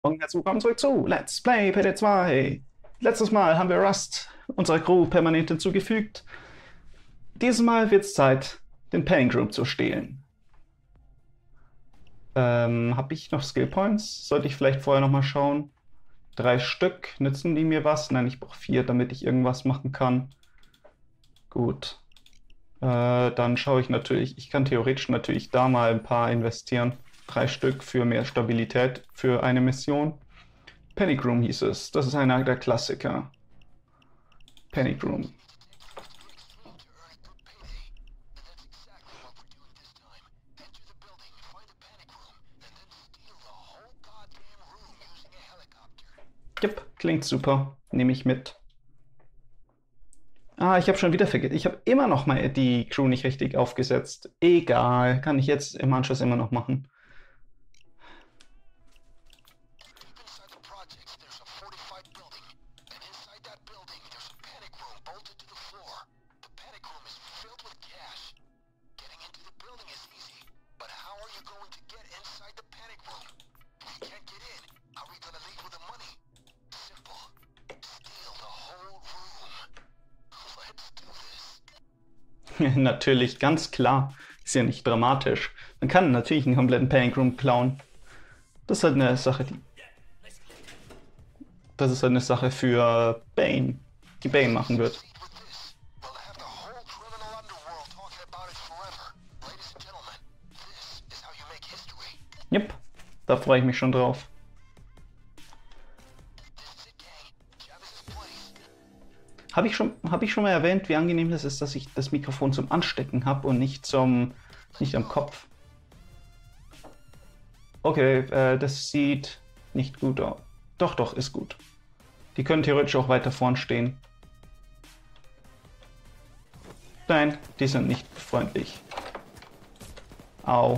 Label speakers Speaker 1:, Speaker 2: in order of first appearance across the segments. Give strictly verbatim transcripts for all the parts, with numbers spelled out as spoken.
Speaker 1: Und herzlich willkommen zurück zu Let's Play P D zwei. Letztes Mal haben wir Rust unserer Crew permanent hinzugefügt. Dieses Mal wird es Zeit, den Panic Room zu stehlen. Ähm, habe ich noch Skill Points? Sollte ich vielleicht vorher noch mal schauen. Drei Stück, nützen die mir was? Nein, ich brauche vier, damit ich irgendwas machen kann. Gut. Äh, dann schaue ich natürlich, ich kann theoretisch natürlich da mal ein paar investieren. Drei Stück für mehr Stabilität für eine Mission. Panic Room hieß es. Das ist einer der Klassiker. Panic Room. Yep, klingt super. Nehme ich mit. Ah, ich habe schon wieder vergessen. Ich habe immer noch mal die Crew nicht richtig aufgesetzt. Egal, kann ich jetzt im Anschluss immer noch machen. Natürlich, ganz klar. Ist ja nicht dramatisch. Man kann natürlich einen kompletten Panic Room klauen. Das ist halt eine Sache, die. Das ist halt eine Sache für Bane, die Bane machen wird. Yep, da freue ich mich schon drauf. Habe ich schon, habe ich schon mal erwähnt, wie angenehm das ist, dass ich das Mikrofon zum Anstecken habe und nicht zum, nicht am Kopf. Okay, äh, das sieht nicht gut aus. Doch, doch, ist gut. Die können theoretisch auch weiter vorn stehen. Nein, die sind nicht freundlich. Au.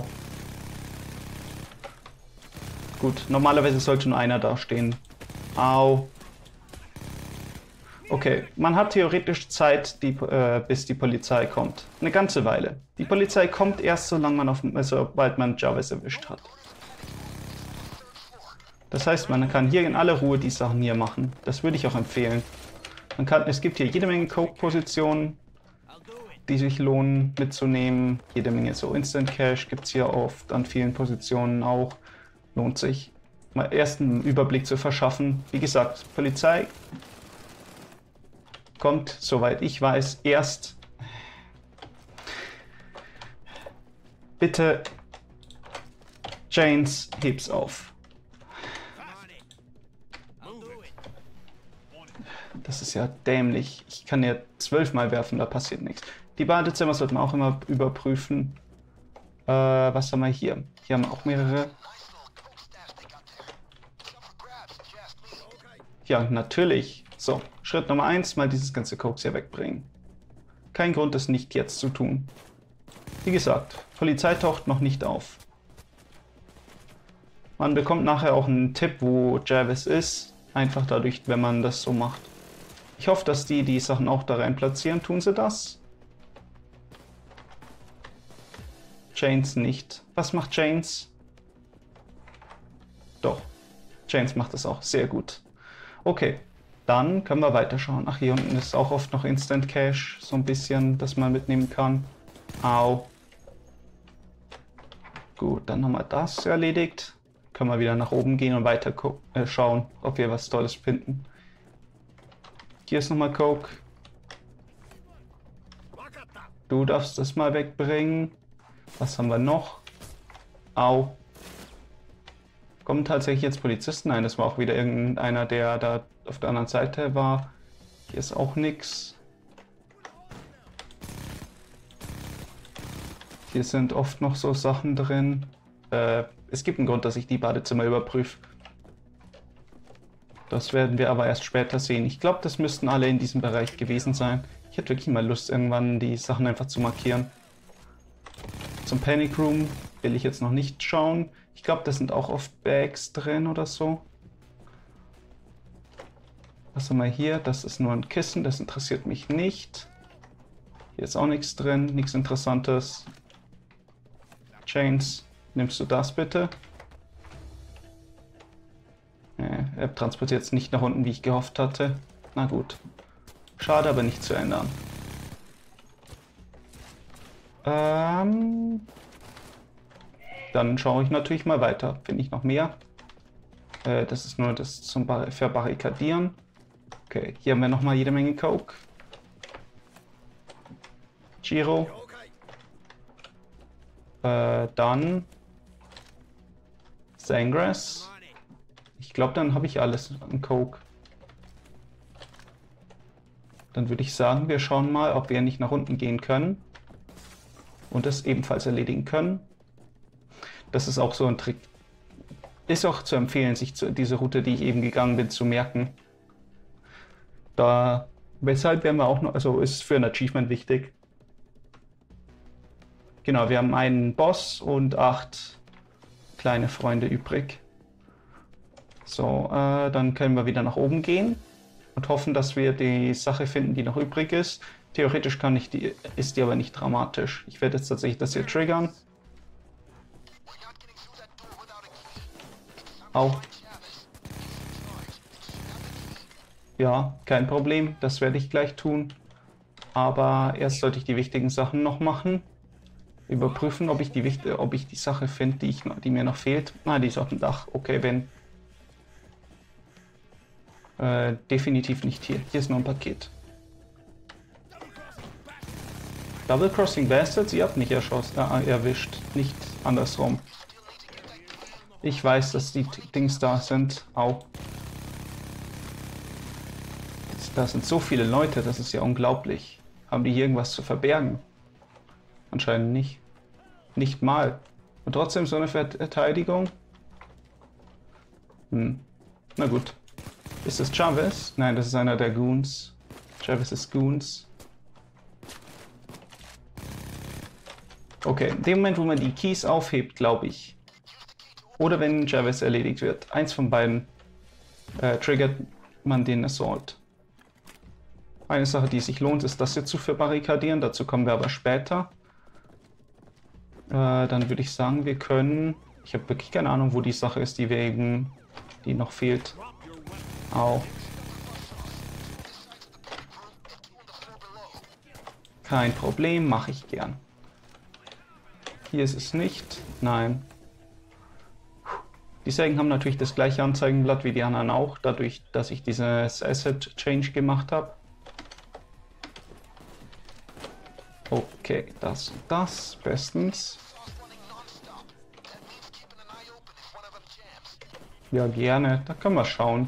Speaker 1: Gut, normalerweise sollte nur einer da stehen. Au. Okay, man hat theoretisch Zeit, die, äh, bis die Polizei kommt. Eine ganze Weile. Die Polizei kommt erst, solange man auf, äh, sobald man Jarvis erwischt hat. Das heißt, man kann hier in aller Ruhe die Sachen hier machen. Das würde ich auch empfehlen. Man kann, es gibt hier jede Menge Coke-Positionen, die sich lohnen mitzunehmen. Jede Menge so Instant Cash gibt es hier oft an vielen Positionen auch. Lohnt sich, mal erst einen Überblick zu verschaffen. Wie gesagt, Polizei kommt, soweit ich weiß, erst. Bitte, Janes, heb's auf. Das ist ja dämlich. Ich kann ja zwölfmal werfen, da passiert nichts. Die Badezimmer sollte man auch immer überprüfen. Äh, was haben wir hier? Hier haben wir auch mehrere. Ja, natürlich. So, Schritt Nummer eins, mal dieses ganze Koks hier wegbringen. Kein Grund, das nicht jetzt zu tun. Wie gesagt, Polizei taucht noch nicht auf. Man bekommt nachher auch einen Tipp, wo Jarvis ist. Einfach dadurch, wenn man das so macht. Ich hoffe, dass die die Sachen auch da rein platzieren. Tun sie das? Janes nicht. Was macht Janes? Doch. Janes macht das auch. Sehr gut. Okay. Dann können wir weiterschauen. Ach, hier unten ist auch oft noch Instant Cash. So ein bisschen, das man mitnehmen kann. Au. Gut, dann haben wir das erledigt. Können wir wieder nach oben gehen und weiter äh, schauen, ob wir was Tolles finden. Hier ist nochmal Coke. Du darfst das mal wegbringen. Was haben wir noch? Au. Kommen tatsächlich jetzt Polizisten? Nein, das war auch wieder irgendeiner, der da auf der anderen Seite war. Hier ist auch nichts. Hier sind oft noch so Sachen drin. Äh, es gibt einen Grund, dass ich die Badezimmer überprüfe. Das werden wir aber erst später sehen. Ich glaube, das müssten alle in diesem Bereich gewesen sein. Ich hätte wirklich mal Lust, irgendwann die Sachen einfach zu markieren. Zum Panic Room will ich jetzt noch nicht schauen. Ich glaube, da sind auch oft Bags drin oder so. Was haben wir hier? Das ist nur ein Kissen, das interessiert mich nicht. Hier ist auch nichts drin, nichts Interessantes. Chains, nimmst du das bitte? er transportiert es nicht nach unten, wie ich gehofft hatte. Na gut. Schade, aber nicht zu ändern. Ähm, dann schaue ich natürlich mal weiter. Finde ich noch mehr? Äh, das ist nur das zum Bar Verbarrikadieren. Okay, hier haben wir nochmal jede Menge Coke. Giro. Äh, dann Sangras. Ich glaube, dann habe ich alles an Coke. Dann würde ich sagen, wir schauen mal, ob wir nicht nach unten gehen können. Und das ebenfalls erledigen können. Das ist auch so ein Trick. Ist auch zu empfehlen, sich zu, diese Route, die ich eben gegangen bin, zu merken. Da, weshalb werden wir auch noch, also ist für ein Achievement wichtig. Genau, wir haben einen Boss und acht kleine Freunde übrig. So, äh, dann können wir wieder nach oben gehen und hoffen, dass wir die Sache finden, die noch übrig ist. Theoretisch kann ich die, ist die aber nicht dramatisch. Ich werde jetzt tatsächlich das hier triggern. Auch. Ja, kein Problem, das werde ich gleich tun. Aber erst sollte ich die wichtigen Sachen noch machen. Überprüfen, ob ich die, ob ich die Sache finde, die, ich, die mir noch fehlt. Ah, die ist auf dem Dach. Okay, wenn. Äh, definitiv nicht hier. Hier ist nur ein Paket. Double Crossing Bastards? Ihr habt nicht erschossen, äh, erwischt. Nicht andersrum. Ich weiß, dass die Dings da sind. Au. Da sind so viele Leute, das ist ja unglaublich. Haben die hier irgendwas zu verbergen? Anscheinend nicht. Nicht mal. Und trotzdem so eine Verteidigung? Hm. Na gut. Ist das Chavez? Nein, das ist einer der Goons. Chavez ist Goons. Okay, in dem Moment, wo man die Keys aufhebt, glaube ich. Oder wenn Chavez erledigt wird. Eins von beiden äh, triggert man den Assault. Eine Sache, die sich lohnt, ist das hier zu verbarrikadieren. Dazu kommen wir aber später. Äh, dann würde ich sagen, wir können... Ich habe wirklich keine Ahnung, wo die Sache ist, die wir eben... die noch fehlt. Au. Kein Problem, mache ich gern. Hier ist es nicht. Nein. Die Sägen haben natürlich das gleiche Anzeigenblatt wie die anderen auch, dadurch, dass ich dieses Asset Change gemacht habe. Okay, das und das, bestens. Ja, gerne, da können wir schauen.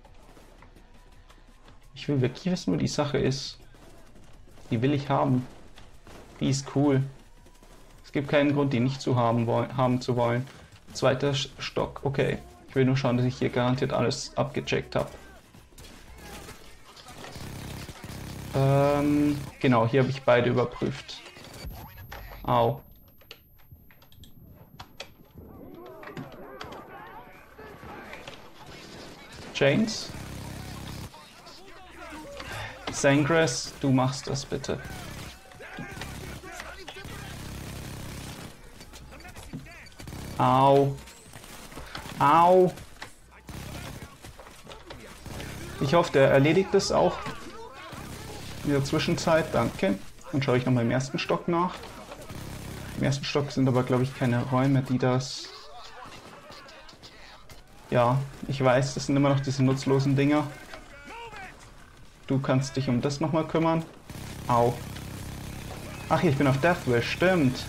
Speaker 1: Ich will wirklich wissen, wo die Sache ist. Die will ich haben. Die ist cool. Es gibt keinen Grund, die nicht zu haben, haben zu wollen. Zweiter Stock, okay. Ich will nur schauen, dass ich hier garantiert alles abgecheckt habe. Ähm, genau, hier habe ich beide überprüft. Au. Chains. Sangras, du machst das bitte. Au. Au. Ich hoffe, der erledigt es auch. In der Zwischenzeit, danke. Dann schaue ich nochmal im ersten Stock nach. Im ersten Stock sind aber, glaube ich, keine Räume, die das... Ja, ich weiß, das sind immer noch diese nutzlosen Dinger. Du kannst dich um das nochmal kümmern. Au. Ach, ich bin auf Deathwish, stimmt.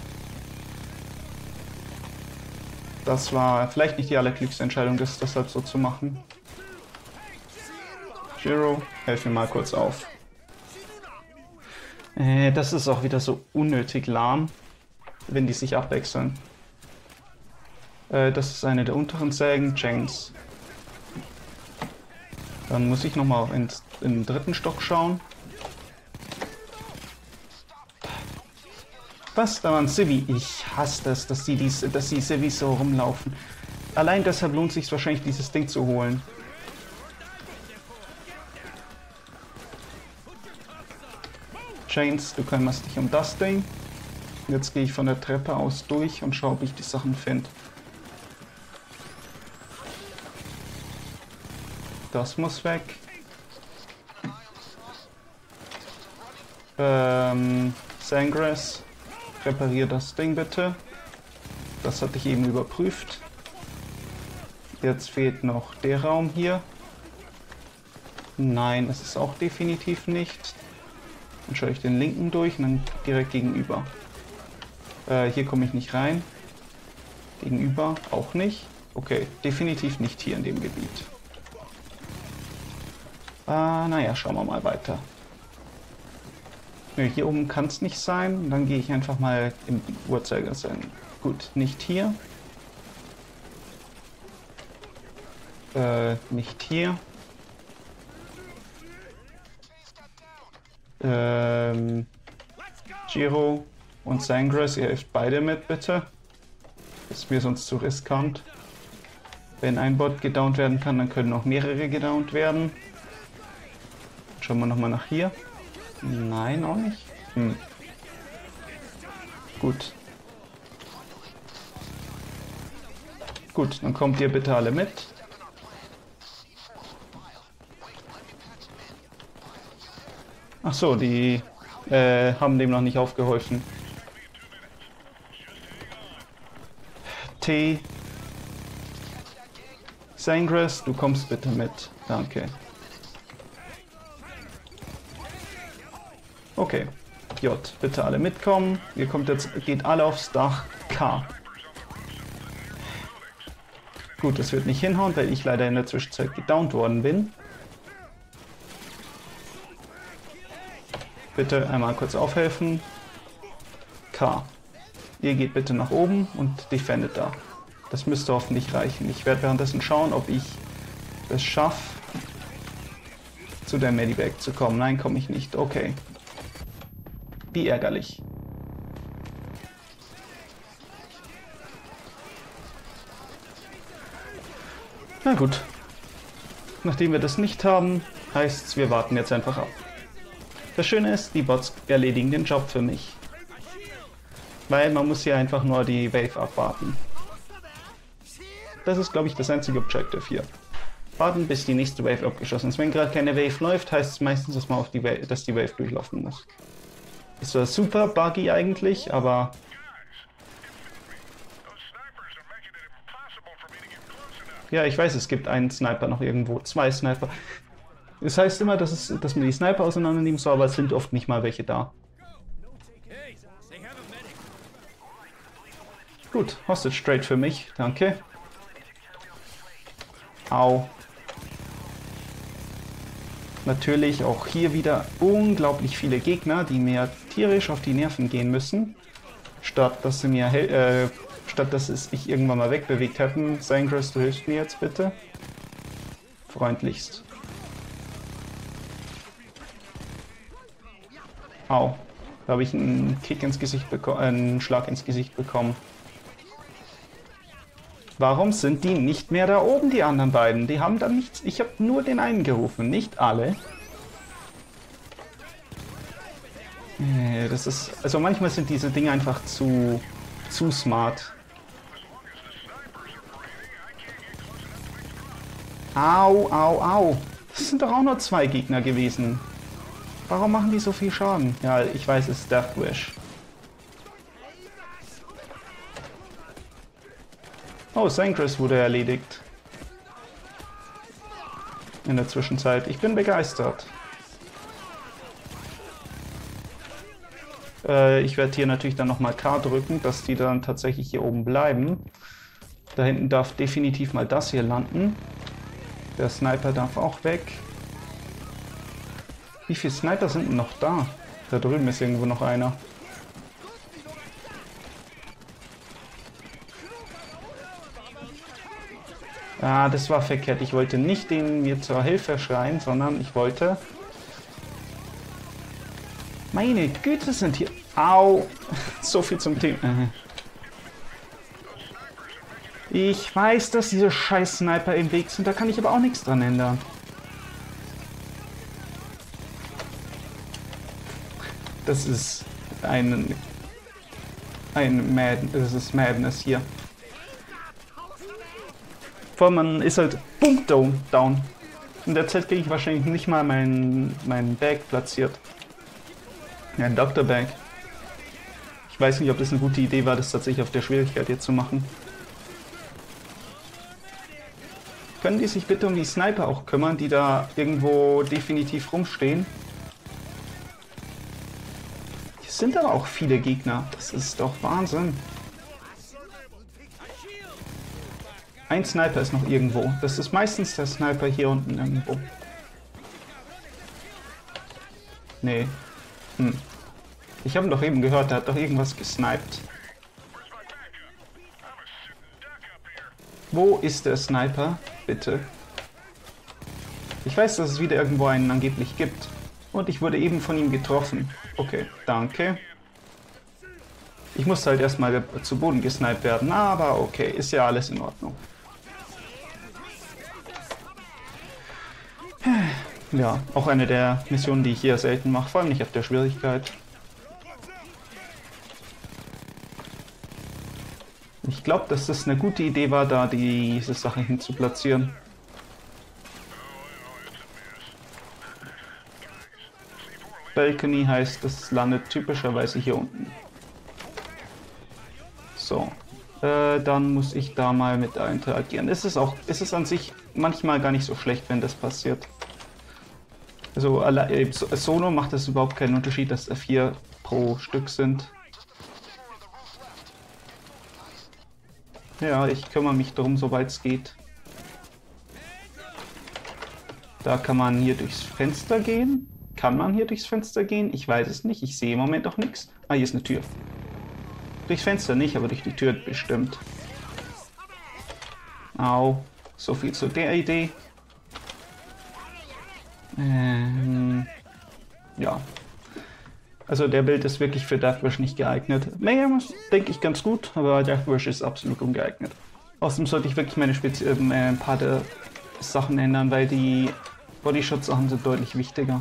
Speaker 1: Das war vielleicht nicht die allerklügste Entscheidung, das deshalb so zu machen. Giro, helf mir mal kurz auf. Äh, das ist auch wieder so unnötig lahm, wenn die sich abwechseln. Äh, das ist eine der unteren Sägen, Chains. Dann muss ich nochmal in den dritten Stock schauen. Was? Da war ein Civi. Ich hasse das, dass die, dies, dass die Civis so rumlaufen. Allein deshalb lohnt es sich wahrscheinlich, dieses Ding zu holen. Chains, du kümmerst dich um das Ding. Jetzt gehe ich von der Treppe aus durch und schaue, ob ich die Sachen finde. Das muss weg. Ähm, Sangres, reparier das Ding bitte. Das hatte ich eben überprüft. Jetzt fehlt noch der Raum hier. Nein, das ist auch definitiv nicht. Dann schaue ich den linken durch und dann direkt gegenüber. Äh, hier komme ich nicht rein. Gegenüber auch nicht. Okay, definitiv nicht hier in dem Gebiet. Äh, naja, schauen wir mal weiter. Nö, hier oben kann es nicht sein. Dann gehe ich einfach mal im Uhrzeigersinn. Gut, nicht hier. Äh, nicht hier. Ähm, Giro und Sangres, ihr helft beide mit, bitte. Das ist mir sonst zu riskant. Wenn ein Bot gedownt werden kann, dann können auch mehrere gedownt werden. Schauen wir nochmal nach hier. Nein, auch nicht. Hm. Gut. Gut, dann kommt ihr bitte alle mit. Ach so, die äh, haben dem noch nicht aufgeholfen. T. Sangres, du kommst bitte mit. Danke. Okay. J, bitte alle mitkommen. Ihr kommt jetzt, geht alle aufs Dach. K. Gut, das wird nicht hinhauen, weil ich leider in der Zwischenzeit gedownt worden bin. Bitte einmal kurz aufhelfen. K. Ihr geht bitte nach oben und defendet da. Das müsste hoffentlich reichen. Ich werde währenddessen schauen, ob ich es schaffe, zu der Medivac zu kommen. Nein, komme ich nicht. Okay. Wie ärgerlich. Na gut. Nachdem wir das nicht haben, heißt es, wir warten jetzt einfach ab. Das Schöne ist, die Bots erledigen den Job für mich. Weil man muss hier einfach nur die Wave abwarten. Das ist, glaube ich, das einzige Objective hier. Warten, bis die nächste Wave abgeschossen ist. Wenn gerade keine Wave läuft, heißt es meistens, dass man auf die Wave, dass die Wave durchlaufen muss. Ist zwar super buggy eigentlich, aber... Ja, ich weiß, es gibt einen Sniper noch irgendwo, zwei Sniper. Es heißt immer, dass, es, dass man die Sniper auseinandernehmen soll, aber es sind oft nicht mal welche da. Gut, Hostage straight für mich, danke. Au. Natürlich auch hier wieder unglaublich viele Gegner, die mir tierisch auf die Nerven gehen müssen. Statt dass sie mir, äh, statt dass es ich irgendwann mal wegbewegt hätten. Sangres, du hilfst mir jetzt bitte. Freundlichst. Au. Da habe ich einen Kick ins Gesicht bekommen, äh, einen Schlag ins Gesicht bekommen. Warum sind die nicht mehr da oben, die anderen beiden? Die haben dann nichts. Ich habe nur den einen gerufen, nicht alle. Das ist. Also manchmal sind diese Dinge einfach zu. zu smart. Au, au, au. Das sind doch auch nur zwei Gegner gewesen. Warum machen die so viel Schaden? Ja, ich weiß, es ist Death Wish. Oh, Sangres wurde erledigt. In der Zwischenzeit. Ich bin begeistert. Äh, ich werde hier natürlich dann nochmal K drücken, dass die dann tatsächlich hier oben bleiben. Da hinten darf definitiv mal das hier landen. Der Sniper darf auch weg. Wie viele Sniper sind denn noch da? Da drüben ist irgendwo noch einer. Ah, das war verkehrt. Ich wollte nicht den mir zur Hilfe schreien, sondern ich wollte... Meine Güte, sind hier... Au! So viel zum Thema. Ich weiß, dass diese scheiß Sniper im Weg sind, da kann ich aber auch nichts dran ändern. Das ist ein... ein Mad... Das ist Madness hier. Vor allem man ist halt Punkt down. In der Zeit kriege ich wahrscheinlich nicht mal mein, mein Bag platziert. Ein Doktor Bag. Ich weiß nicht, ob das eine gute Idee war, das tatsächlich auf der Schwierigkeit jetzt zu machen. Können die sich bitte um die Sniper auch kümmern, die da irgendwo definitiv rumstehen? Hier sind aber auch viele Gegner. Das ist doch Wahnsinn. Ein Sniper ist noch irgendwo. Das ist meistens der Sniper hier unten irgendwo. Nee. Hm. Ich habe ihn doch eben gehört, der hat doch irgendwas gesniped. Wo ist der Sniper? Bitte. Ich weiß, dass es wieder irgendwo einen angeblich gibt. Und ich wurde eben von ihm getroffen. Okay, danke. Ich musste halt erstmal zu Boden gesniped werden, aber okay, ist ja alles in Ordnung. Ja, auch eine der Missionen, die ich hier selten mache, vor allem nicht auf der Schwierigkeit. Ich glaube, dass das eine gute Idee war, da diese Sache hin zu platzieren. Balcony heißt, das landet typischerweise hier unten. So, äh, dann muss ich da mal mit interagieren. Es ist auch, es ist an sich manchmal gar nicht so schlecht, wenn das passiert. Also äh, Solo macht es überhaupt keinen Unterschied, dass da vier pro Stück sind. Ja, ich kümmere mich darum, soweit es geht. Da kann man hier durchs Fenster gehen. Kann man hier durchs Fenster gehen? Ich weiß es nicht. Ich sehe im Moment auch nichts. Ah, hier ist eine Tür. Durchs Fenster nicht, aber durch die Tür bestimmt. Au. So viel zu der Idee. Ähm, ja. Also der Bild ist wirklich für Deathwish nicht geeignet. Mayhem ist, denke ich, ganz gut, aber Deathwish ist absolut ungeeignet. Außerdem sollte ich wirklich meine Spezi äh, ein paar der Sachen ändern, weil die Bodyshot-Sachen sind deutlich wichtiger.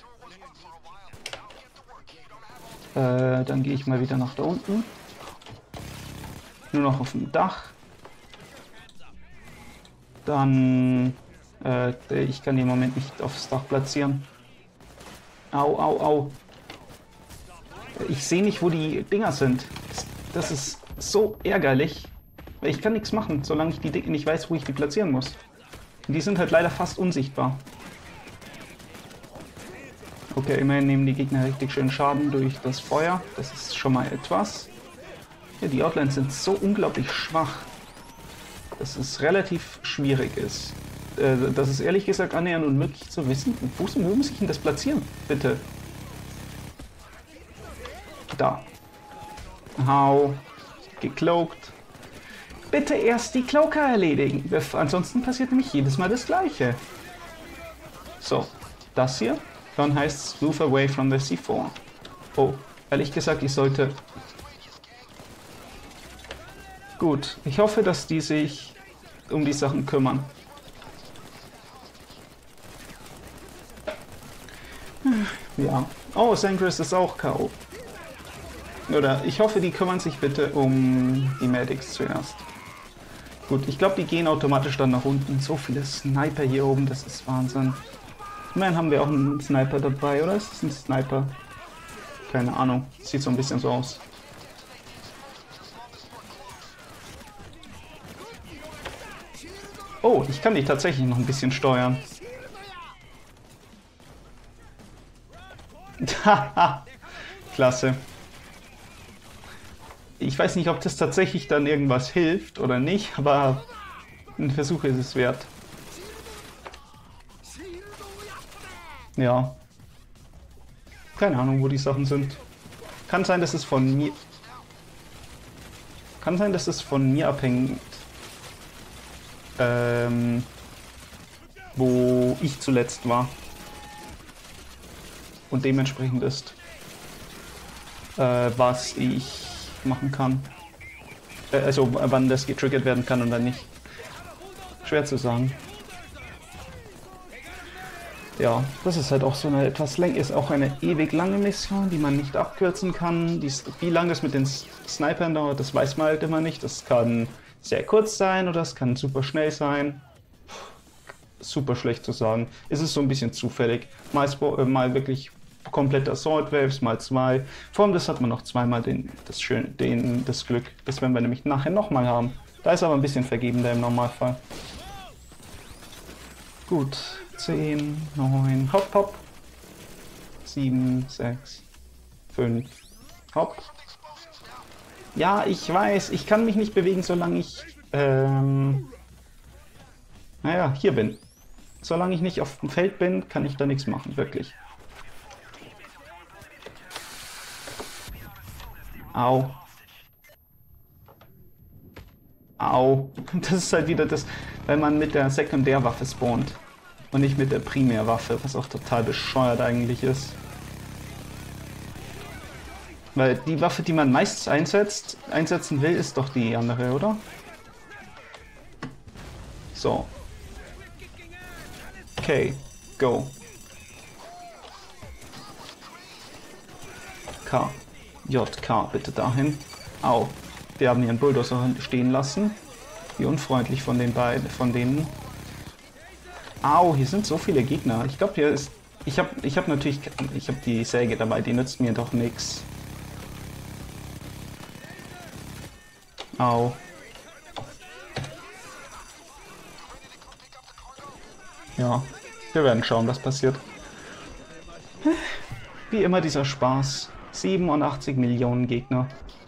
Speaker 1: Äh, dann gehe ich mal wieder nach da unten. Nur noch auf dem Dach. Dann, äh, ich kann die im Moment nicht aufs Dach platzieren. Au, au, au. Ich sehe nicht, wo die Dinger sind. Das ist so ärgerlich. Ich kann nichts machen, solange ich die Dinger nicht weiß, wo ich die platzieren muss. Und die sind halt leider fast unsichtbar. Okay, immerhin nehmen die Gegner richtig schön Schaden durch das Feuer. Das ist schon mal etwas. Ja, die Outlines sind so unglaublich schwach, dass es relativ schwierig ist. Äh, das ist ehrlich gesagt annähernd unmöglich zu wissen. Wo, wo muss ich denn das platzieren? Bitte. Da. Hau. Gecloakt. Bitte erst die Cloaker erledigen. Ansonsten passiert nämlich jedes Mal das Gleiche. So. Das hier. Dann heißt es Move away from the C vier. Oh. Ehrlich gesagt, ich sollte... Gut. Ich hoffe, dass die sich um die Sachen kümmern. Ja. Oh, Sangris ist auch K O. Oder ich hoffe, die kümmern sich bitte um die Medics zuerst. Gut, ich glaube, die gehen automatisch dann nach unten. So viele Sniper hier oben, das ist Wahnsinn. Immerhin haben wir auch einen Sniper dabei, oder ist es ein Sniper? Keine Ahnung, sieht so ein bisschen so aus. Oh, ich kann die tatsächlich noch ein bisschen steuern. Haha, klasse. Ich weiß nicht, ob das tatsächlich dann irgendwas hilft oder nicht, aber ein Versuch ist es wert. Ja. Keine Ahnung, wo die Sachen sind. Kann sein, dass es von mir... Kann sein, dass es von mir abhängt. Ähm... Wo ich zuletzt war. Und dementsprechend ist, äh, was ich machen kann. Äh, also wann das getriggert werden kann und dann nicht. Schwer zu sagen. Ja, das ist halt auch so eine etwas länger, ist auch eine ewig lange Mission, die man nicht abkürzen kann. Die, wie lange das mit den Snipern dauert, das weiß man halt immer nicht. Das kann sehr kurz sein oder es kann super schnell sein. super schlecht zu sagen. Es ist so ein bisschen zufällig. Mal, äh, mal wirklich komplett Assault Waves, mal zwei. Vor allem das hat man noch zweimal den, das, schön, den, das Glück. Das werden wir nämlich nachher nochmal haben. Da ist aber ein bisschen vergebender im Normalfall. Gut. zehn, neun, hopp, hopp. sieben, sechs, fünf, hopp. Ja, ich weiß, ich kann mich nicht bewegen, solange ich, ähm, naja, hier bin. Solange ich nicht auf dem Feld bin, kann ich da nichts machen, wirklich. Au. Au. Das ist halt wieder das, wenn man mit der Sekundärwaffe spawnt und nicht mit der Primärwaffe, was auch total bescheuert eigentlich ist. Weil die Waffe, die man meistens einsetzt, einsetzen will, ist doch die andere, oder? So. Okay, go. K. J, K, bitte dahin. Au. Wir haben hier einen Bulldozer stehen lassen. Wie unfreundlich von den beiden, von denen. Au, hier sind so viele Gegner. Ich glaube, hier ist... Ich habe ich hab natürlich... Ich habe die Säge dabei, die nützt mir doch nichts. Au. Ja, wir werden schauen, was passiert. Wie immer dieser Spaß. siebenundachtzig Millionen Gegner.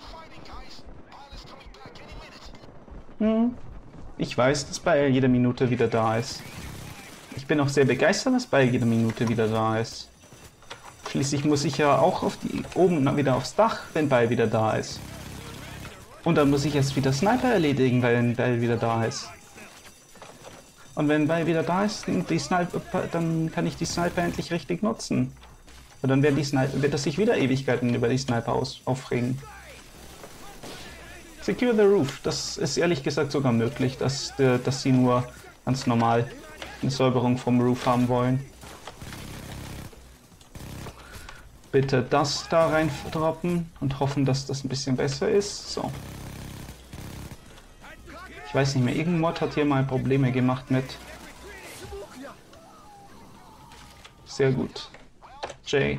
Speaker 1: Hm. Ich weiß, dass Baal jede Minute wieder da ist. Ich bin auch sehr begeistert, dass Baal jede Minute wieder da ist. Schließlich muss ich ja auch auf die, oben wieder aufs Dach, wenn Baal wieder da ist. Und dann muss ich jetzt wieder Sniper erledigen, weil Baal wieder da ist. Und wenn Baal wieder da ist, die Sniper, dann kann ich die Sniper endlich richtig nutzen. Und dann werden die Sniper, wird das sich wieder Ewigkeiten über die Sniper aus, aufregen. Secure the Roof, das ist ehrlich gesagt sogar möglich, dass, dass sie nur ganz normal eine Säuberung vom Roof haben wollen. Bitte das da rein droppen und hoffen, dass das ein bisschen besser ist. So. Ich weiß nicht mehr, irgendein Mod hat hier mal Probleme gemacht mit. Sehr gut. Jay.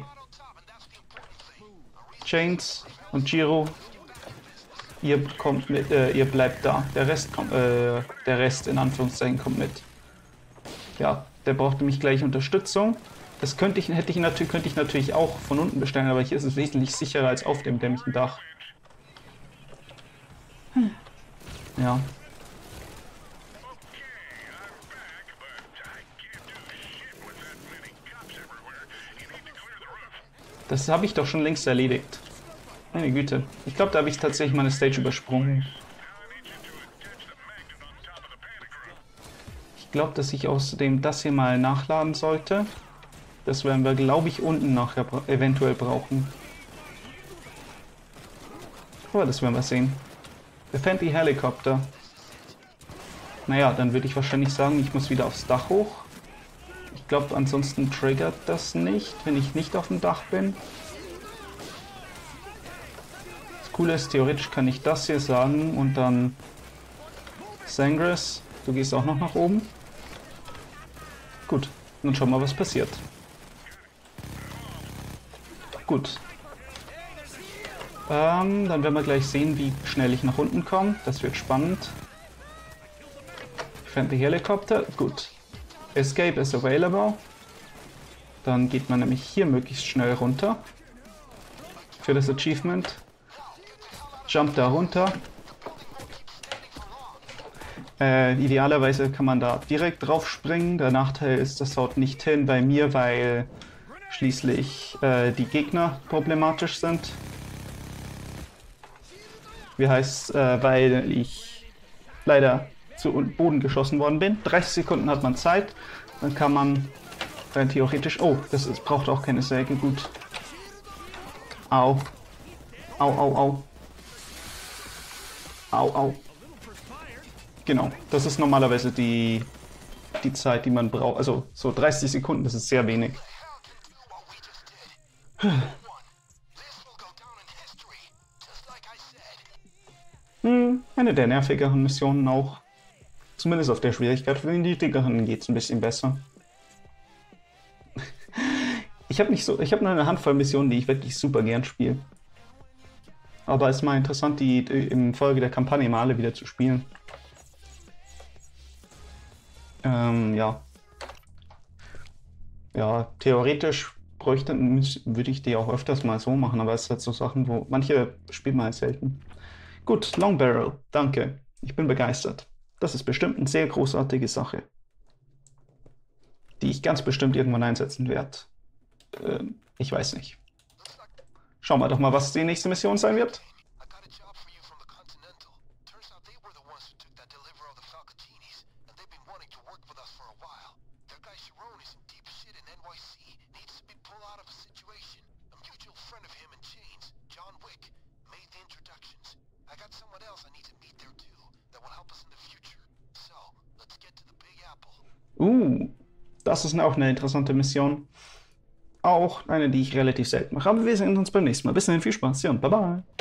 Speaker 1: Chains und Giro. Ihr kommt mit, äh, ihr bleibt da. Der Rest kommt, äh, der Rest in Anführungszeichen kommt mit. Ja, der braucht nämlich gleich Unterstützung. Das könnte ich, hätte ich natürlich, könnte ich natürlich auch von unten bestellen, aber hier ist es wesentlich sicherer als auf dem dämlichen Dach. Hm. Ja. Das habe ich doch schon längst erledigt. Meine Güte. Ich glaube, da habe ich tatsächlich meine Stage übersprungen. Ich glaube, dass ich außerdem das hier mal nachladen sollte. Das werden wir, glaube ich, unten nachher eventuell brauchen. Aber das werden wir sehen. Der Fancy Helikopter. Naja, dann würde ich wahrscheinlich sagen, ich muss wieder aufs Dach hoch. Ich glaube, ansonsten triggert das nicht, wenn ich nicht auf dem Dach bin. Das Coole ist, theoretisch kann ich das hier sagen und dann... Sangres, du gehst auch noch nach oben. Gut, dann schauen wir mal, was passiert. Gut. Ähm, dann werden wir gleich sehen, wie schnell ich nach unten komme. Das wird spannend. Fancy Helikopter, gut. Escape is available. Dann geht man nämlich hier möglichst schnell runter. Für das Achievement. Jump da runter. Äh, idealerweise kann man da direkt drauf springen. Der Nachteil ist, das haut nicht hin bei mir, weil schließlich äh, die Gegner problematisch sind. Wie heißt, äh, weil ich leider zu Boden geschossen worden bin. dreißig Sekunden hat man Zeit. Dann kann man rein theoretisch... Oh, das ist, braucht auch keine Säge. Gut. Au. Au, au, au. Au, au. Genau, das ist normalerweise die, die Zeit, die man braucht. Also so dreißig Sekunden, das ist sehr wenig. Hm, eine der nervigeren Missionen auch. Zumindest auf der Schwierigkeit. Für den niedrigeren geht es ein bisschen besser. Ich habe nicht so, ich habe nur eine Handvoll Missionen, die ich wirklich super gern spiele. Aber es ist mal interessant, die im Folge der Kampagne mal alle wieder zu spielen. Ähm, ja. Ja, theoretisch bräuchte, würde ich die auch öfters mal so machen, aber es sind so Sachen, wo manche spielt man halt selten. Gut, Long Barrel, danke. Ich bin begeistert. Das ist bestimmt eine sehr großartige Sache, die ich ganz bestimmt irgendwann einsetzen werde. Ähm, ich weiß nicht. Schauen wir doch mal, was die nächste Mission sein wird. Uh, das ist auch eine interessante Mission. Auch eine, die ich relativ selten mache. Aber wir sehen uns beim nächsten Mal. Bis dahin, viel Spaß. Ja, und bye bye.